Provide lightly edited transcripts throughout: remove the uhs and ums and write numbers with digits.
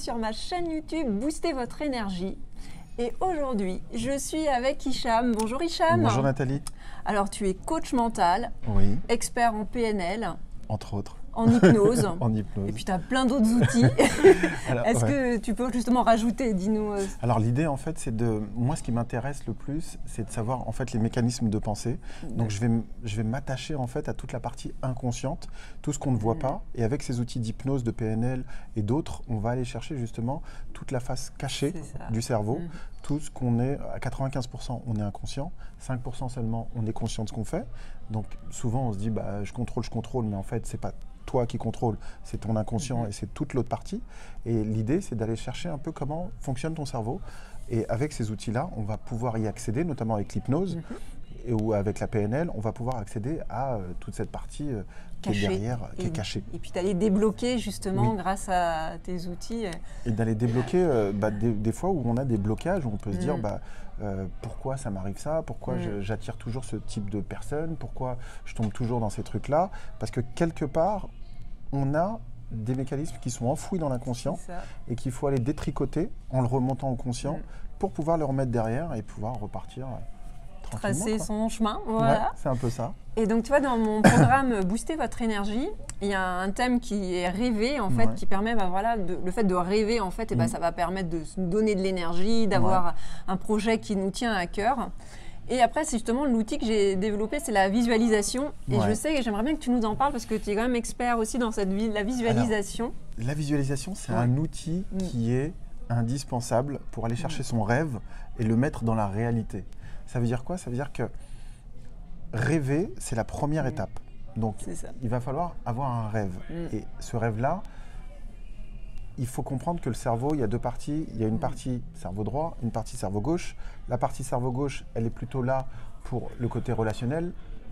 sur ma chaîne YouTube Booster votre énergie. Et aujourd'hui, je suis avec Hicham. Bonjour Hicham. Bonjour Nathalie. Alors tu es coach mental, Oui, expert en PNL, entre autres. en hypnose. En hypnose. Et puis tu as plein d'autres outils. Est-ce que tu peux justement rajouter, dis-nous Alors l'idée en fait, c'est de... Moi ce qui m'intéresse le plus, c'est de savoir en fait les mécanismes de pensée. Donc je vais m'attacher en fait à toute la partie inconsciente, tout ce qu'on ne voit pas. Et avec ces outils d'hypnose, de PNL et d'autres, on va aller chercher justement toute la face cachée du cerveau. Tout ce qu'on est, à 95%, on est inconscient. 5% seulement, on est conscient de ce qu'on fait. Donc souvent on se dit, bah, je contrôle, mais en fait c'est pas toi qui contrôle, c'est ton inconscient et c'est toute l'autre partie. Et l'idée, c'est d'aller chercher un peu comment fonctionne ton cerveau. Et avec ces outils-là, on va pouvoir y accéder, notamment avec l'hypnose ou avec la PNL, on va pouvoir accéder à toute cette partie qui est derrière, qui est cachée. Et puis d'aller débloquer justement grâce à tes outils. Et d'aller débloquer des fois où on a des blocages, où on peut se dire pourquoi ça m'arrive ça, pourquoi j'attire toujours ce type de personnes, pourquoi je tombe toujours dans ces trucs-là. Parce que quelque part, on a des mécanismes qui sont enfouis dans l'inconscient et qu'il faut aller détricoter en le remontant au conscient pour pouvoir le remettre derrière et pouvoir repartir tranquillement. Tracer son chemin, voilà. Ouais, c'est un peu ça. Et donc tu vois, dans mon programme Booster votre énergie, il y a un thème qui est rêver en fait, qui permet, le fait de rêver en fait, ça va permettre de nous donner de l'énergie, d'avoir un projet qui nous tient à cœur. Et après, c'est justement l'outil que j'ai développé, c'est la visualisation. Et je sais que j'aimerais bien que tu nous en parles parce que tu es quand même expert aussi dans la visualisation. Alors, la visualisation, c'est un outil qui est indispensable pour aller chercher son rêve et le mettre dans la réalité. Ça veut dire quoi? Ça veut dire que rêver, c'est la première étape. Donc, il va falloir avoir un rêve. Et ce rêve-là, il faut comprendre que le cerveau, il y a deux parties. Il y a une partie cerveau droit, une partie cerveau gauche. La partie cerveau gauche, elle est plutôt là pour le côté relationnel,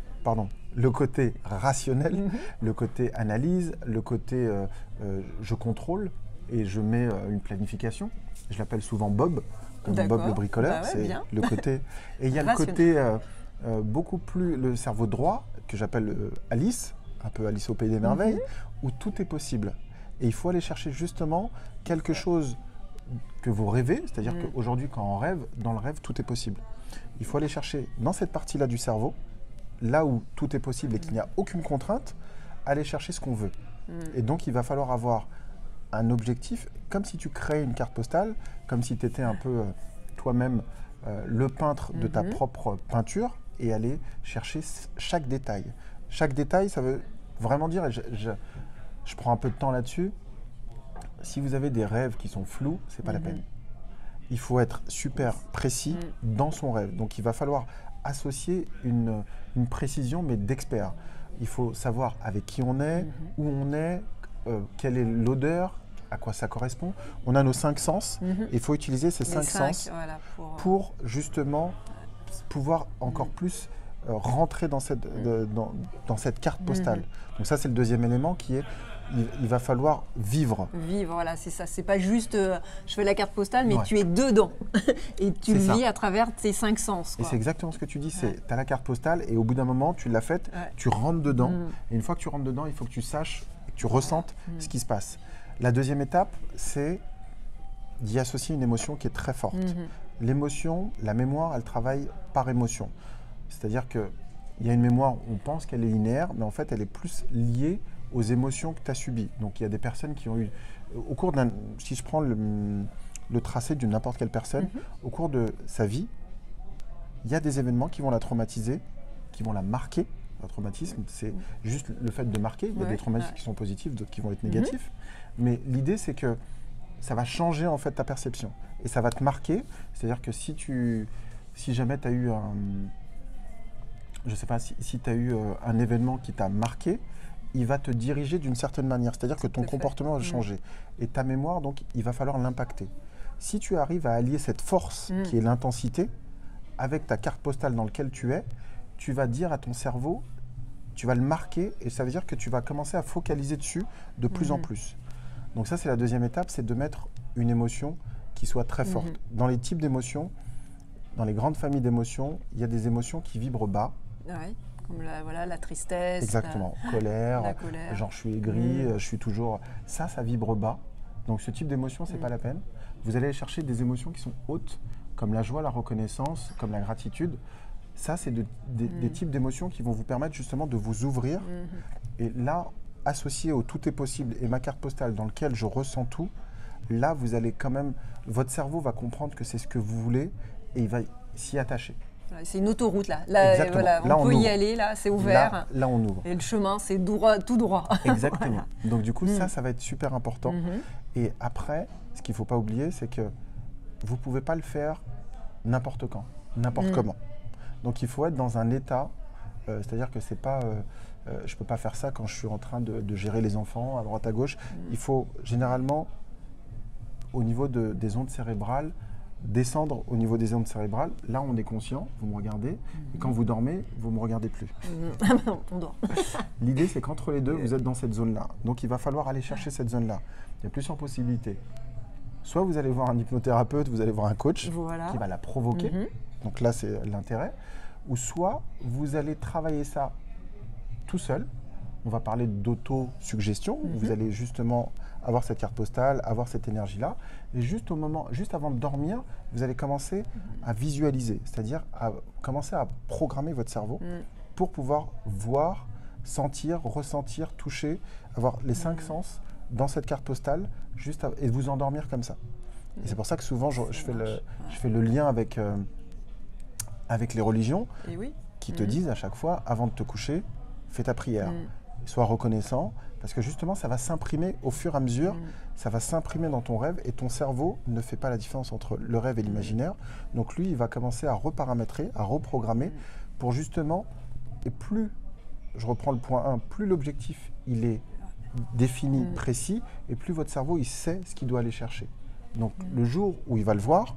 le côté rationnel, le côté analyse, le côté je contrôle et je mets une planification. Je l'appelle souvent Bob, comme Bob le bricoleur. C'est le côté. Et il y a le côté beaucoup plus, le cerveau droit, que j'appelle Alice, un peu Alice au Pays des Merveilles, où tout est possible. Et il faut aller chercher justement quelque chose que vous rêvez, c'est-à-dire qu'aujourd'hui, quand on rêve, dans le rêve, tout est possible. Il faut aller chercher dans cette partie-là du cerveau, là où tout est possible et qu'il n'y a aucune contrainte, aller chercher ce qu'on veut. Et donc, il va falloir avoir un objectif, comme si tu créais une carte postale, comme si tu étais un peu toi-même le peintre de ta propre peinture et aller chercher chaque détail. Chaque détail, ça veut vraiment dire, je prends un peu de temps là-dessus. Si vous avez des rêves qui sont flous, c'est pas la peine. Il faut être super précis dans son rêve. Donc, il va falloir associer une précision, mais d'expert. Il faut savoir avec qui on est, où on est, quelle est l'odeur, à quoi ça correspond. On a nos 5 sens. Il faut utiliser ces 5 sens pour justement pouvoir encore plus rentrer dans cette carte postale. Donc ça, c'est le deuxième élément qui est, il va falloir vivre. Vivre, voilà, c'est ça. C'est pas juste je fais la carte postale, mais tu es dedans. Et tu le vis à travers tes 5 sens. Et c'est exactement ce que tu dis. Tu as la carte postale et au bout d'un moment, tu l'as faite, tu rentres dedans. Et une fois que tu rentres dedans, il faut que tu saches, que tu ressentes ce qui se passe. La deuxième étape, c'est d'y associer une émotion qui est très forte. L'émotion, la mémoire, elle travaille par émotion. C'est-à-dire qu'il y a une mémoire, on pense qu'elle est linéaire, mais en fait, elle est plus liée aux émotions que tu as subies. Donc, il y a des personnes qui ont eu, au cours d'un, si je prends le tracé de n'importe quelle personne, au cours de sa vie, il y a des événements qui vont la traumatiser, qui vont la marquer. Un traumatisme, c'est juste le fait de marquer. Il y a des traumatismes qui sont positifs, d'autres qui vont être négatifs. Mais l'idée, c'est que ça va changer en fait ta perception. Et ça va te marquer. C'est-à-dire que si jamais tu as eu je ne sais pas, si tu as eu un événement qui t'a marqué, il va te diriger d'une certaine manière. C'est-à-dire que ton comportement va changer. Et ta mémoire, donc, il va falloir l'impacter. Si tu arrives à allier cette force qui est l'intensité avec ta carte postale dans laquelle tu es, tu vas dire à ton cerveau, tu vas le marquer et ça veut dire que tu vas commencer à focaliser dessus de plus en plus. Donc ça, c'est la deuxième étape, c'est de mettre une émotion qui soit très forte. Dans les types d'émotions, dans les grandes familles d'émotions, il y a des émotions qui vibrent bas. Comme la tristesse. Exactement. La colère, genre je suis aigri, je suis toujours... Ça vibre bas. Donc ce type d'émotion, c'est pas la peine. Vous allez chercher des émotions qui sont hautes, comme la joie, la reconnaissance, comme la gratitude. Ça, c'est des types d'émotions qui vont vous permettre justement de vous ouvrir. Et là, associé au tout est possible et ma carte postale dans laquelle je ressens tout, là, vous allez quand même, votre cerveau va comprendre que c'est ce que vous voulez et il va s'y attacher. C'est une autoroute là. Voilà, là on peut y aller, là, c'est ouvert. Là, on ouvre. Et le chemin, c'est tout droit. Exactement. Voilà. Donc du coup, ça va être super important. Et après, ce qu'il ne faut pas oublier, c'est que vous ne pouvez pas le faire n'importe quand, n'importe comment. Donc il faut être dans un état, c'est-à-dire que c'est pas, je ne peux pas faire ça quand je suis en train de gérer les enfants à droite à gauche. Il faut généralement, au niveau des ondes cérébrales, descendre au niveau des ondes cérébrales. Là, on est conscient, vous me regardez. Et quand vous dormez, vous ne me regardez plus. On dort. L'idée, c'est qu'entre les deux, vous êtes dans cette zone-là. Donc, il va falloir aller chercher cette zone-là. Il y a plusieurs possibilités. Soit vous allez voir un hypnothérapeute, vous allez voir un coach qui va la provoquer. Donc là, c'est l'intérêt. Ou soit vous allez travailler ça tout seul. On va parler d'auto-suggestion. Vous allez justement avoir cette carte postale, avoir cette énergie-là. Et juste avant de dormir, vous allez commencer à visualiser, c'est-à-dire à commencer à programmer votre cerveau pour pouvoir voir, sentir, ressentir, toucher, avoir les 5 sens dans cette carte postale et vous endormir comme ça. Et c'est pour ça que souvent, je fais le lien avec les religions qui te disent à chaque fois, avant de te coucher, fais ta prière. Sois reconnaissant, parce que justement, ça va s'imprimer au fur et à mesure, ça va s'imprimer dans ton rêve et ton cerveau ne fait pas la différence entre le rêve et l'imaginaire. Donc lui, il va commencer à reparamétrer, à reprogrammer pour justement, et plus, je reprends le point 1, plus l'objectif il est défini, précis, et plus votre cerveau il sait ce qu'il doit aller chercher. Donc le jour où il va le voir,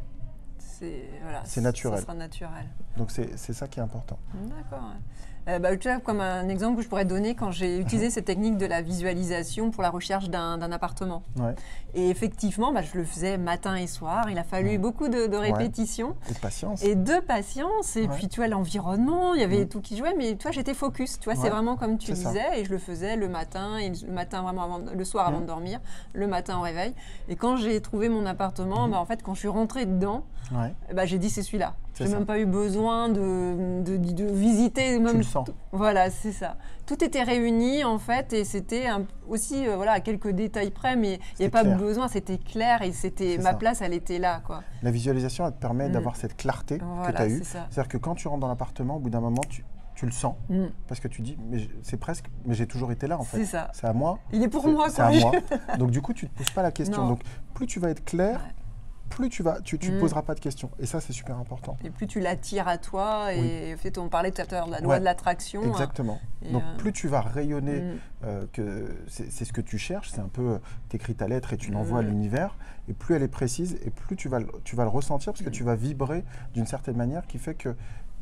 c'est naturel. Ça sera naturel. Donc c'est ça qui est important. D'accord. Tu vois, comme un exemple que je pourrais donner quand j'ai utilisé cette technique de la visualisation pour la recherche d'un appartement. Et effectivement, je le faisais matin et soir. Il a fallu beaucoup de répétitions. Et de patience. Et de patience. Et puis, tu vois, l'environnement, il y avait tout qui jouait. Mais tu vois, j'étais focus. Tu vois, c'est vraiment comme tu disais. Et je le faisais le matin, vraiment le soir avant de dormir, le matin au réveil. Et quand j'ai trouvé mon appartement, en fait, quand je suis rentrée dedans, j'ai dit c'est celui-là. J'ai même pas eu besoin de visiter. Même tu le sens. Voilà, c'est ça. Tout était réuni en fait et c'était aussi à quelques détails près, mais il n'y avait pas besoin, c'était clair et ma place, elle était là, quoi. La visualisation, elle te permet d'avoir cette clarté que tu as eue. C'est-à-dire que quand tu rentres dans l'appartement, au bout d'un moment, tu le sens parce que tu dis, mais j'ai toujours été là en fait. C'est ça. C'est à moi. Il est pour moi, c'est à moi. Donc du coup, tu ne te poses pas la question. Donc plus tu vas être clair, plus tu ne poseras pas de questions. Et ça, c'est super important. Et plus tu l'attires à toi. Et en fait, on parlait tout à l'heure de la loi de l'attraction. Exactement. Donc, plus tu vas rayonner, que c'est ce que tu cherches, c'est un peu, t'écris ta lettre et tu l'envoies à l'univers, et plus elle est précise, et plus tu vas le ressentir, parce que tu vas vibrer d'une certaine manière qui fait que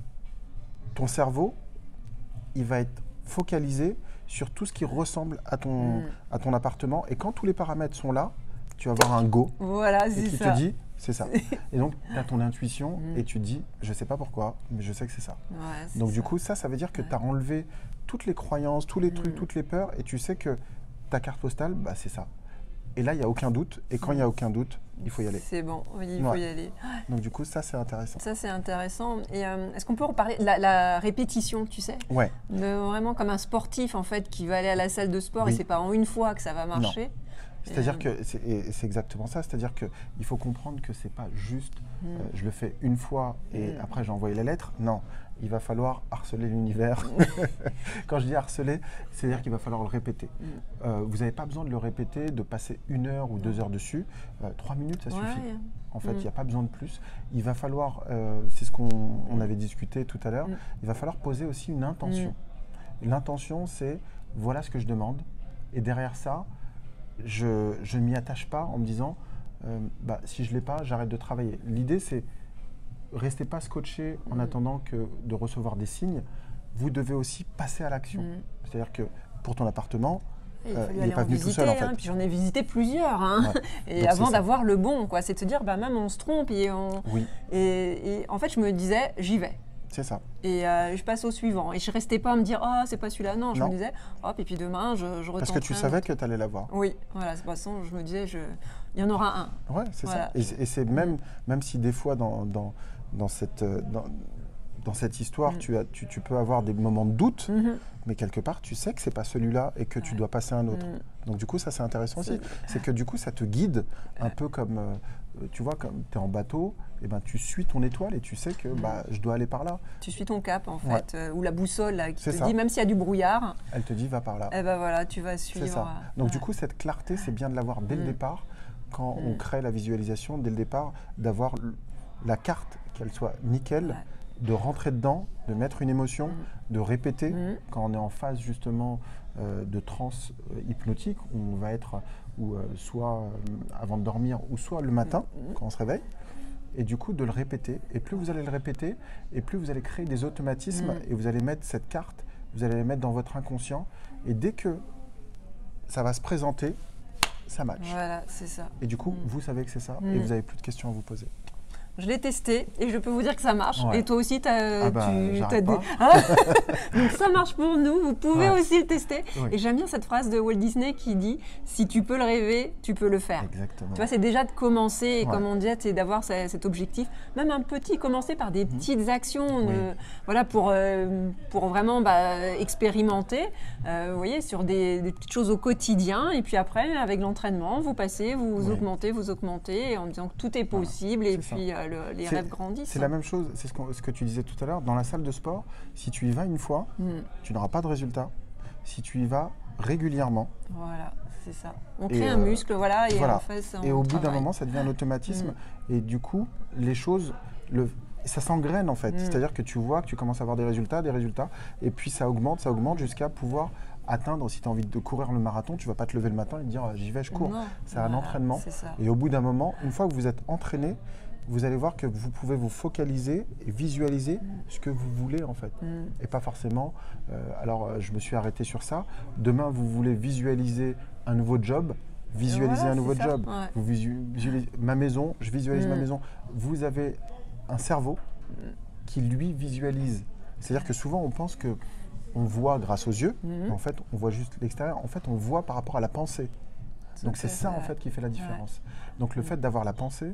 ton cerveau, il va être focalisé sur tout ce qui ressemble à ton appartement. Et quand tous les paramètres sont là, tu vas avoir un go et qui te dit c'est ça. Et donc tu as ton intuition et tu te dis je sais pas pourquoi mais je sais que c'est ça. Donc du coup ça veut dire que tu as enlevé toutes les croyances, tous les trucs, toutes les peurs et tu sais que ta carte postale c'est ça. Et là il n'y a aucun doute et quand il n'y a aucun doute il faut y aller. C'est bon, il faut y aller. Donc du coup ça c'est intéressant. Ça c'est intéressant. Et est-ce qu'on peut reparler de la répétition, tu sais, vraiment comme un sportif en fait qui va aller à la salle de sport et c'est pas en une fois que ça va marcher. Non. C'est-à-dire que c'est exactement ça, c'est-à-dire qu'il faut comprendre que c'est pas juste je le fais une fois et après j'ai envoyé la lettre. Non, il va falloir harceler l'univers. Quand je dis harceler, c'est-à-dire qu'il va falloir le répéter. Vous n'avez pas besoin de le répéter, de passer 1 heure ou 2 heures dessus. 3 minutes, ça suffit. En fait, il n'y a pas besoin de plus. Il va falloir, c'est ce qu'on avait discuté tout à l'heure, il va falloir poser aussi une intention. L'intention, c'est voilà ce que je demande. Et derrière ça, je ne m'y attache pas en me disant si je ne l'ai pas, j'arrête de travailler. L'idée, c'est restez pas scotché en attendant de recevoir des signes. Vous devez aussi passer à l'action. C'est-à-dire que pour ton appartement, il n'est pas venu tout seul en fait. Puis j'en ai visité plusieurs. Et donc, avant d'avoir le bon, c'est de se dire même on se trompe. Et en fait, je me disais, j'y vais. C'est ça. Et je passe au suivant. Et je ne restais pas à me dire, ah, c'est pas celui-là. Non, je me disais, hop, et puis demain, je retenterai. Parce que tu savais que tu allais l'avoir. Oui, voilà, de toute façon, je me disais, il y en aura un. Ouais, c'est ça. Et c'est même si des fois, dans cette histoire, tu peux avoir des moments de doute, mais quelque part, tu sais que c'est pas celui-là et que tu dois passer à un autre. Donc du coup, ça c'est intéressant aussi. C'est que du coup, ça te guide un peu comme, tu vois, comme tu es en bateau, et ben, tu suis ton étoile et tu sais que je dois aller par là. Tu suis ton cap en fait, ou la boussole là, qui te ça. dit, même s'il y a du brouillard, elle te dit va par là. Et ben voilà, tu vas suivre. C'est ça. Donc du coup, cette clarté, c'est bien de l'avoir dès le départ, quand on crée la visualisation, dès le départ, d'avoir la carte, qu'elle soit nickel, de rentrer dedans, de mettre une émotion, de répéter. Quand on est en phase justement de transe hypnotique, on va être soit avant de dormir ou soit le matin quand on se réveille. Et du coup, de le répéter. Et plus vous allez le répéter, et plus vous allez créer des automatismes et vous allez mettre cette carte, vous allez la mettre dans votre inconscient. Et dès que ça va se présenter, ça match. Voilà, c'est ça. Et du coup, vous savez que c'est ça et vous n'avez plus de questions à vous poser. Je l'ai testé et je peux vous dire que ça marche. Ouais. Et toi aussi, tu as des... Donc ça marche pour nous, vous pouvez aussi le tester. Oui. Et j'aime bien cette phrase de Walt Disney qui dit « Si tu peux le rêver, tu peux le faire ». Exactement. Tu vois, c'est déjà de commencer, et comme on disait, c'est d'avoir cet objectif. Même un petit, commencer par des petites actions voilà, pour vraiment expérimenter, vous voyez, sur des petites choses au quotidien. Et puis après, avec l'entraînement, vous passez, vous augmentez, en disant que tout est possible. Et puis les rêves grandissent. C'est la même chose, c'est ce que tu disais tout à l'heure. Dans la salle de sport, si tu y vas une fois, tu n'auras pas de résultat. Si tu y vas régulièrement. Voilà, c'est ça. On crée un muscle, voilà, et en fait, et au bout d'un moment, ça devient un automatisme. Et du coup, les choses, ça s'engraine en fait. C'est-à-dire que tu vois que tu commences à avoir des résultats, et puis ça augmente jusqu'à pouvoir atteindre. Si tu as envie de courir le marathon, tu ne vas pas te lever le matin et te dire j'y vais, je cours. C'est un entraînement. Et au bout d'un moment, une fois que vous êtes entraîné, vous allez voir que vous pouvez vous focaliser et visualiser ce que vous voulez en fait. Et pas forcément, alors je me suis arrêté sur ça, demain vous voulez visualiser un nouveau job, visualiser un nouveau job. Vous visualisez ma maison, je visualise ma maison. Vous avez un cerveau qui lui visualise. C'est-à-dire que souvent on pense que on voit grâce aux yeux, mais en fait on voit juste l'extérieur. En fait on voit par rapport à la pensée. Donc c'est ça en fait qui fait la différence. Donc le fait d'avoir la pensée,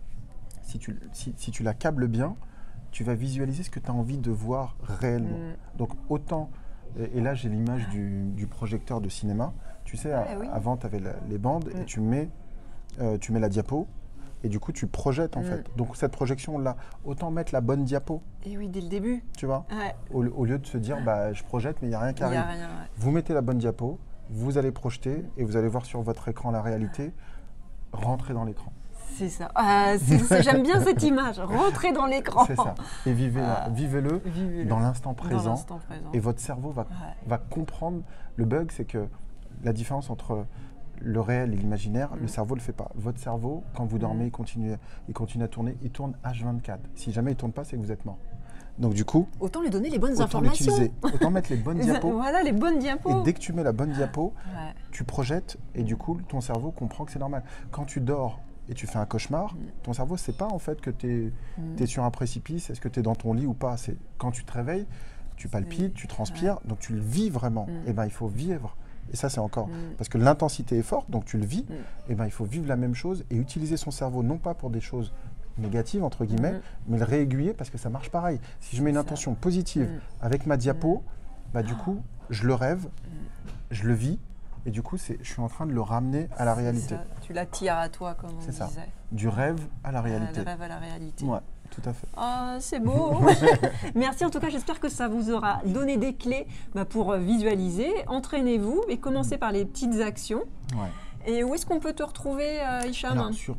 si tu la câbles bien, tu vas visualiser ce que tu as envie de voir réellement. Donc autant, et là j'ai l'image du projecteur de cinéma, tu sais, avant tu avais les bandes et tu mets la diapo et du coup tu projettes en fait. Donc cette projection-là, autant mettre la bonne diapo. Et oui, dès le début. Tu vois, au lieu de se dire je projette mais il n'y a rien qui arrive. Vous mettez la bonne diapo, vous allez projeter et vous allez voir sur votre écran la réalité, rentrer dans l'écran. C'est ça. J'aime bien cette image. Rentrez dans l'écran. C'est ça. Et vivez-le dans l'instant présent. Et votre cerveau va comprendre. Le bug, c'est que la différence entre le réel et l'imaginaire, le cerveau ne le fait pas. Votre cerveau, quand vous dormez, il continue à tourner. Il tourne H24. Si jamais il ne tourne pas, c'est que vous êtes mort. Donc du coup, autant lui donner les bonnes informations. Autant mettre les bonnes diapos. Voilà, les bonnes diapos. Et dès que tu mets la bonne diapo, tu projettes et du coup, ton cerveau comprend que c'est normal. Quand tu dors et tu fais un cauchemar, ton cerveau ne sait pas en fait que tu es sur un précipice, est-ce que tu es dans ton lit ou pas. C'est quand tu te réveilles, tu palpites, tu transpires, donc tu le vis vraiment. Et ben il faut vivre. Et ça c'est encore, parce que l'intensité est forte, donc tu le vis, et ben il faut vivre la même chose et utiliser son cerveau non pas pour des choses négatives entre guillemets, mais le réaiguiller parce que ça marche pareil. Si je mets une intention positive avec ma diapo, bah du coup je le rêve, je le vis. Et du coup, je suis en train de le ramener à la réalité. Ça. Tu l'attires à toi, comme on disait. C'est ça. Du rêve à la réalité. Du rêve à la réalité. Ouais, tout à fait. Oh, c'est beau. Merci en tout cas. J'espère que ça vous aura donné des clés pour visualiser. Entraînez-vous et commencez par les petites actions. Ouais. Et où est-ce qu'on peut te retrouver, Hicham? Alors, sur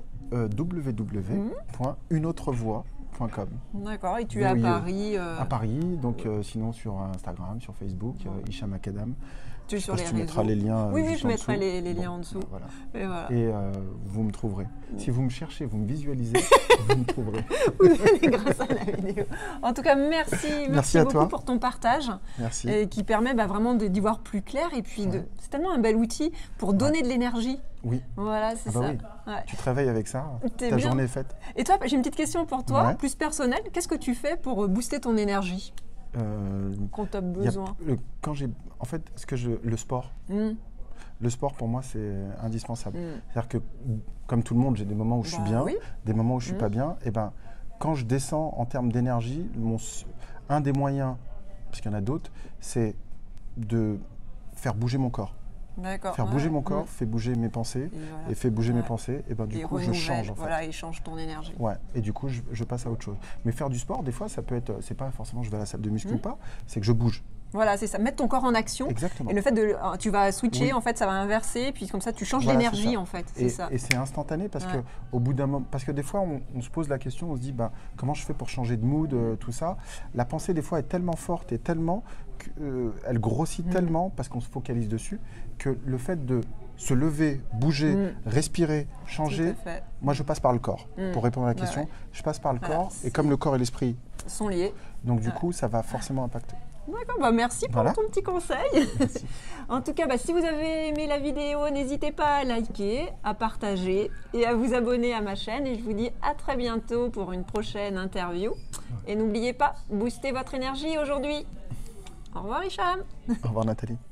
www.uneautrevoix.com. D'accord. Et tu es à Paris À Paris, donc sinon sur Instagram, sur Facebook, Hicham Akadam. Sur les tu réseaux. mettras les liens. Oui, je mettrai les liens en dessous. Voilà. Voilà. Et vous me trouverez. Si vous me cherchez, vous me visualisez, vous me trouverez. Vous allez grâce à la vidéo. En tout cas, merci à beaucoup toi pour ton partage. Merci. Et qui permet vraiment d'y voir plus clair. Et puis, c'est tellement un bel outil pour donner de l'énergie. Oui. Voilà, c'est ça. Oui. Ouais. Tu te réveilles avec ça, ta journée est faite. Et toi, j'ai une petite question pour toi, Ouais. plus personnelle. Qu'est-ce que tu fais pour booster ton énergie quand tu as besoin? En fait, le sport. Le sport, pour moi, c'est indispensable. C'est-à-dire que, comme tout le monde, j'ai des moments où je suis bien, des moments où je ne suis pas bien. Et ben, quand je descends en termes d'énergie, un des moyens, parce qu'il y en a d'autres, c'est de faire bouger mon corps. Faire bouger mon corps, fait bouger mes pensées, et fait bouger mes pensées, et ben du coup je change en fait. Voilà, et change ton énergie. Ouais, et du coup je passe à autre chose. Mais faire du sport, des fois, ça peut être, c'est pas forcément je vais à la salle de muscu ou pas, c'est que je bouge. Voilà, c'est ça, mettre ton corps en action. Exactement. Et le fait tu vas switcher, en fait, ça va inverser, puis comme ça tu changes l'énergie en fait. Et c'est instantané parce que au bout d'un moment, parce que des fois on se pose la question, on se dit comment je fais pour changer de mood, tout ça. La pensée des fois est tellement forte et tellement elle grossit tellement parce qu'on se focalise dessus que le fait de se lever, bouger, respirer, changer, moi je passe par le corps pour répondre à la question. Je passe par le corps et comme le corps et l'esprit sont liés, donc du coup ça va forcément impacter. D'accord, merci pour ton petit conseil. En tout cas, si vous avez aimé la vidéo, n'hésitez pas à liker, à partager et à vous abonner à ma chaîne. Et je vous dis à très bientôt pour une prochaine interview. Et n'oubliez pas, boostez votre énergie aujourd'hui. Au revoir Hicham. Au revoir Nathalie.